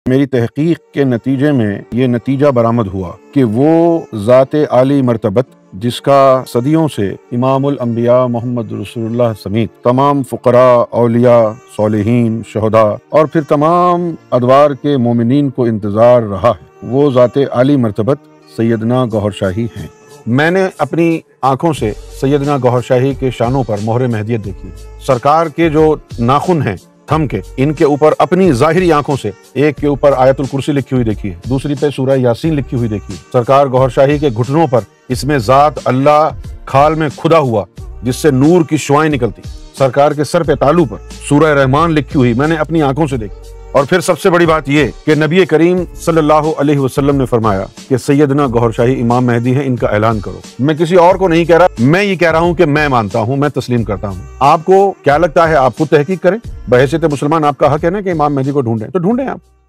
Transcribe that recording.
میری تحقیق کے نتیجے میں یہ نتیجہ برآمد ہوا کہ وہ ذات عالی مرتبت جس کا صدیوں سے امام الانبیاء محمد رسول اللہ سمیت تمام فقراء، اولیاء، صالحین، شہداء اور پھر تمام ادوار کے مومنین کو انتظار رہا ہے، وہ ذات عالی مرتبت سیدنا گوہر شاہی ہیں۔ میں نے اپنی آنکھوں سے سیدنا گوہر شاہی کے شانوں پر مہر مہدیت دیکھی۔ سرکار کے جو ناخن ہیں تھم کے، ان کے اوپر اپنی ظاہری آنکھوں سے ایک کے اوپر آیت الکرسی لکھی ہوئی دیکھی ہے، دوسری پہ سورہ یاسین لکھی ہوئی دیکھی ہے۔ سرکار گوہر شاہی کے گھٹنوں پر اس میں ذات اللہ کھال میں کھدا ہوا جس سے نور کی شعائیں نکلتی۔ سرکار کے سر پہ تالو پر سورہ رحمان لکھی ہوئی میں نے اپنی آنکھوں سے دیکھی۔ اور پھر سب سے بڑی بات یہ کہ نبی کریم صلی اللہ علیہ وسلم نے فرمایا کہ سیدنا گوہر شاہی امام مہدی ہیں، ان کا اعلان کرو۔ میں کسی اور کو نہیں کہہ رہا، میں یہ کہہ رہا ہوں کہ میں مانتا ہوں، میں تسلیم کرتا ہوں۔ آپ کو کیا لگتا ہے؟ آپ خود تحقیق کریں، بحیثیت مسلمان آپ کا حق ہے نا کہ امام مہدی کو ڈھونڈیں، تو ڈھونڈیں آپ۔